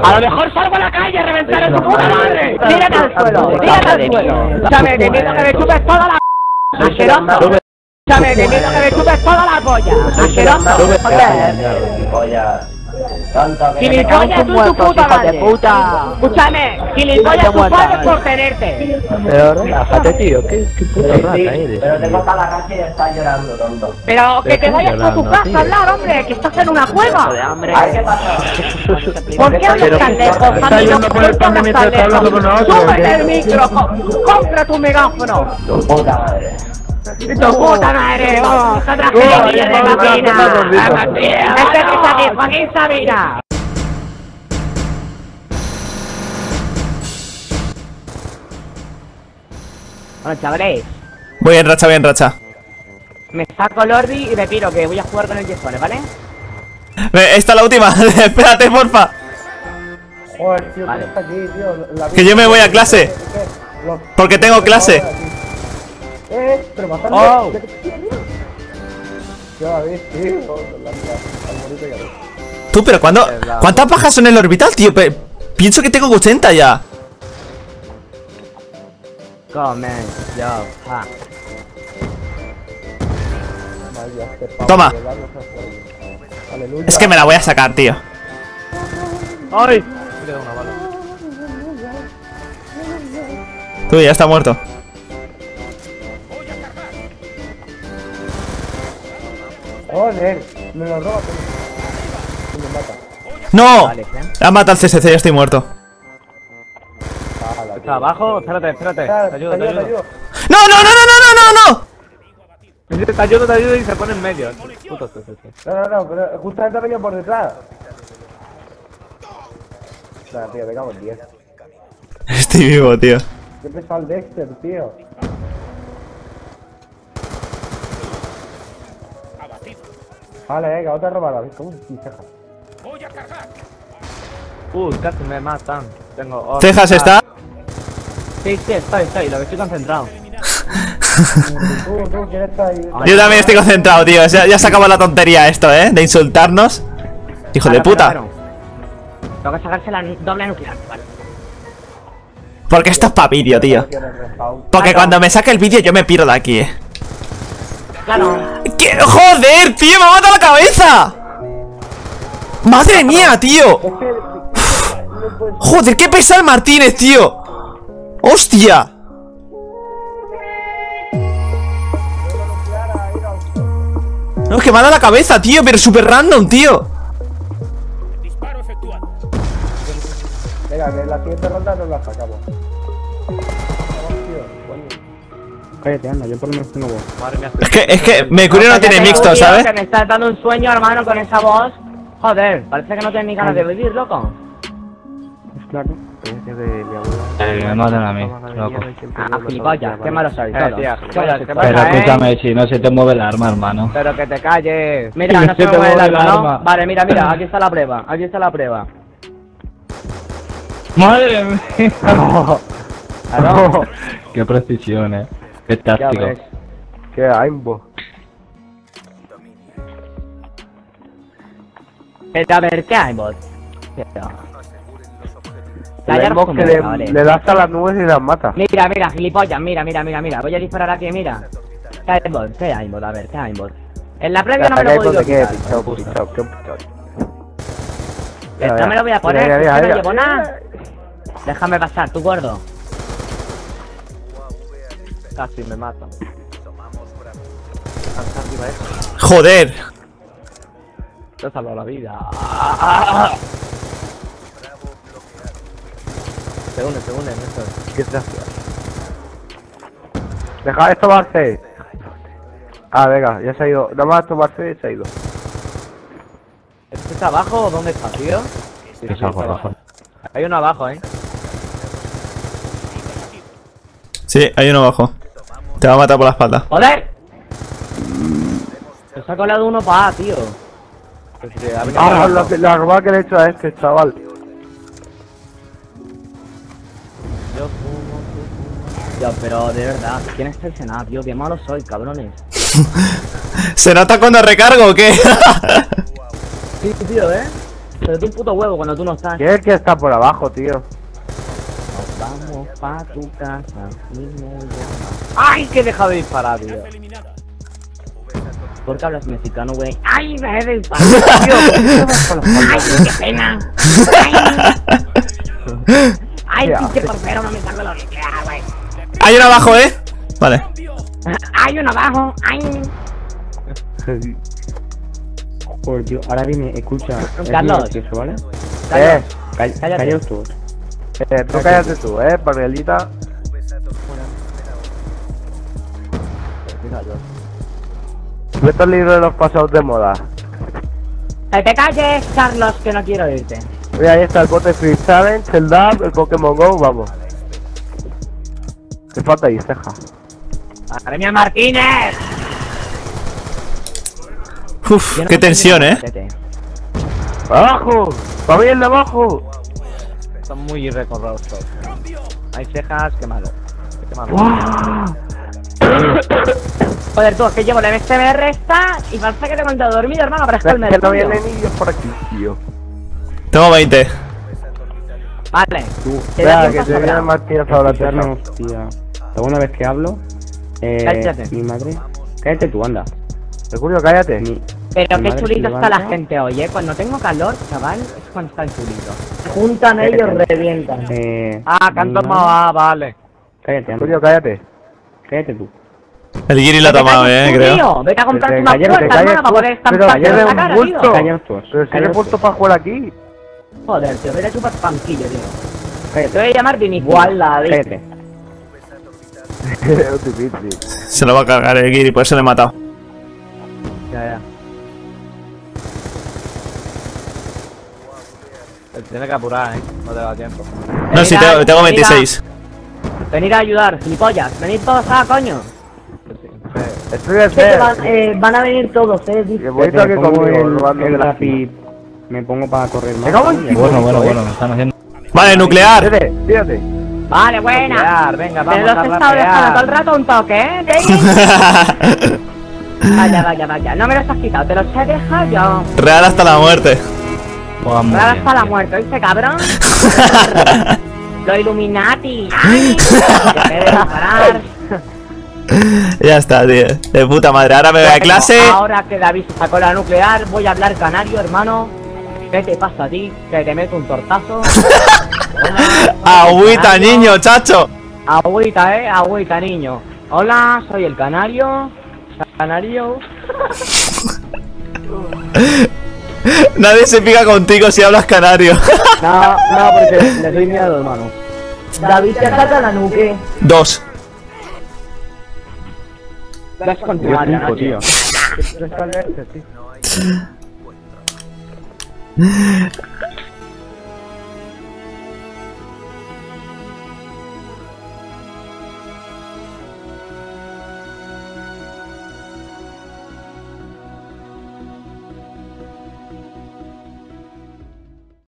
A lo mejor salgo a la calle a reventar en tu puta madre. Tírate al suelo, tírate al suelo. Chame, te invito a que me chupes toda la asqueroso. Chame, te invito a que me chupes toda la polla. Asqueroso. Gilipollas. Gilipollas, tú tu puta madre. Escúchame, gilipollas, tú puedes por tenerte. Pero relájate, tío, qué puto rata eres. Pero te corta la calle y estás llorando, tonto. Pero que te vayas a tu casa a hablar, hombre, que estás en una cueva. ¿Qué pasa? ¿Por qué hablas tan lejos? Está yendo por el cambio mientras está hablando con nosotros. ¡Súbete el micro! ¡Compra tu megáfono! Tu puta madre. ¡Tu puta madre! ¡Vamos! ¡Otra jerilla de máquina! ¡Este que está aquí, Joaquín Sabina! Bueno, chavales, Voy en racha, voy en racha. me saco el Orbi y me piro, que voy a jugar con el Jeffone, ¿vale? Esta es la última. Espérate, porfa. Joder, tío, Vale. ¿qué está aquí, tío? Que yo me voy a clase. Porque tengo clase. Pero matando. ¡Oh! Ya ves, tío. Al bonito ya ves. Tú, pero ¿cuántas bajas son en el orbital, tío? Pienso que tengo 80 ya. Come, yo, ja. Toma. Aleluya. Es que me la voy a sacar, tío. ¡Ay! Me queda una bala. Tú, ya está muerto. Joder, me lo roba. Y me mata. ¡No! Vale, ¿eh? Ha matado al CSC, ya estoy muerto. ¿Está abajo? Espérate, espérate. Te ayudo, te ayudo. ¡No, no, no, no, no, no, no, no! Te ayudo y se pone en medio. Puto CCC. No, pero justamente ha venido por detrás. Nada, tío, me cago en 10. Estoy vivo, tío. Qué pesado el Dexter, tío. Vale, venga, otra robada. ¿Cómo se ceja? Casi me matan. Tengo. ¿Cejas está? Sí, estoy, lo que estoy concentrado. Tú, ¿quién está ahí? Yo también estoy concentrado, tío. Ya se acabó la tontería esto, ¿eh? De insultarnos. Hijo de puta. Tengo que sacarse la doble nuclear, vale. Porque esto es pa' vídeo, tío. Porque cuando me saque el vídeo yo me piro de aquí, eh. Claro. ¿Qué? ¡Joder, tío! ¡Me ha matado la cabeza! ¡Madre mía, tío! ¡Joder, qué pesa el Martínez, tío! ¡Hostia! No, es que me ha dado la cabeza, tío, pero súper random, tío. Venga, que en la siguiente ronda nos la sacamos. Cállate, anda, yo por lo menos tengo voz. Madre mía. Es que Mercurio no tiene mixto, ¿sabes? Que me estás dando un sueño, hermano, con esa voz. Joder, parece que no tienes ni ganas de vivir, loco. Es claro. Me matan a mí, loco. Ah, gilipollas, qué malo soy, todo. tía, ¿Qué Pero pasa, escúchame, si no se te mueve el arma, hermano. Pero que te calles. Mira, no se Se me te mueve el mueve el arma, arma. ¿no? Vale, mira, aquí está la prueba, aquí está la prueba. ¡Madre mía! Claro. ¡Qué precisión, ¡Qué Ya táctico! ves. Qué aimbo. A ver, ¿qué hay, bot? El aimbo que le das a las nubes y las mata. Mira, gilipollas, mira. Voy a disparar aquí, mira. ¿Qué hay, bot? ¿Qué hay, bot? A ver, ¿qué hay, bot? En la previa no me lo he podido quitar. Esto me lo voy a poner, Mira, que mira, no mira. llevo nada. Déjame pasar, tú gordo. Casi me mata. Joder. Te ha salvado la vida. Se une, eso. Qué gracia. Deja de tomarse. Ah, venga, ya se ha ido. Nada más tomarse y se ha ido. ¿Este está abajo o dónde está, tío? Sí, Es algo abajo. Hay uno abajo, Sí, hay uno abajo. Te va a matar por la espalda. ¡Joder! Se ha colado uno para A, tío. Ah, la robada que le he hecho a este, chaval. Tío, pero de verdad, ¿quién es el Senado, tío? Qué malo soy, cabrones. ¿Se nota cuando recargo o qué? Sí, tío, Pero tiene puto huevo cuando tú no estás. ¿Quién es el que está por abajo, tío? Nos vamos pa' tu casa. ¡Ay, que he dejado de disparar, tío! ¿Por qué hablas mexicano, güey? ¡Ay, me he disparado, tío! ¡Ay, qué pena! ¡Ay, pinche portero, no me salgo lo que quiera, güey! Hay uno abajo, Vale. ¡Hay uno abajo! ¡Ay! Joder, tío, ahora dime, escucha. Carlos. Es muy gracioso, ¿vale? Cállate. Callaos todos. Tú cállate tú, Parguelita. ¿Tú estás libre de los pasados de moda? ¡Que te calles, Carlos, que no quiero irte! Mira, ahí está el bote Free Challenge, el DAB, el Pokémon GO, vamos. ¿Qué falta ahí, ceja? ¡Madre mía, Martínez! Uf, qué tensión, ¡Abajo! ¡Va bien de abajo! Son muy recorrosos. Hay cejas, qué malo. Qué malo. Joder, tú, es que llevo la MSMR esta y parece que te he contado dormido, hermano, para estar Es que no vienen niños por aquí, tío. Tengo 20. Vale. Te Espera, da que tiempo te a viene sobrar. Martínez ahora, Escucharme, hostia. Segunda vez que hablo. Cállate. Mi madre. Cállate tú, anda. Mercurio, cállate. Pero Mi qué madre chulito se está la levanta. gente hoy, Cuando tengo calor, chaval, es cuando está el chulito. Juntan ellos, revientan. Canto más, vale. Cállate, anda. Mercurio, cállate. Cállate tú. El Giri lo ha tomado, creo. Tío, vete a comprarte Que una te puerta, calles, hermano, para poder pero estamparte ayer en de la un cara, bulto. tío. Callaos todos. Pero si Callaos eres puesto todos. para jugar aquí. Joder, tío, vete a chupar panquillo, tío. Cállate. Te voy a llamar Vinicius. Cállate. Es difícil. Se lo va a cargar el Giri, por eso le he matado. Ya. Tiene que apurar, no te da tiempo. No, sí, tengo 26. Venid a ayudar, gilipollas. Venid todos a coño. Estoy de Van a venir todos, Qué bonito que Pongo conmigo, robando el la Rapid. Me pongo para correr más. Me cago en ti. Bueno, me están haciendo. Vale, nuclear. Fíjate. Vale, buena. Venga, Pero los he estado dejando todo el rato un toque, Vaya. No me los has quitado, te los he dejado yo. Real hasta la muerte. Ahora hasta la muerte, ¿oíste, cabrón? Lo Illuminati. ¡Ay! Dejé de disparar. Ya está, tío. De puta madre. Ahora me voy a clase. Ahora que David se sacó la nuclear, voy a hablar canario, hermano. ¿Qué te pasa a ti? Que te meto un tortazo. Agüita, niño, chacho. Agüita, agüita, niño. Hola, soy el canario. Canario. Nadie se pica contigo si hablas canario. No, porque le doy miedo, hermano. David te ataca la nuque. 2. Vas con tu madre, Cinco, tío.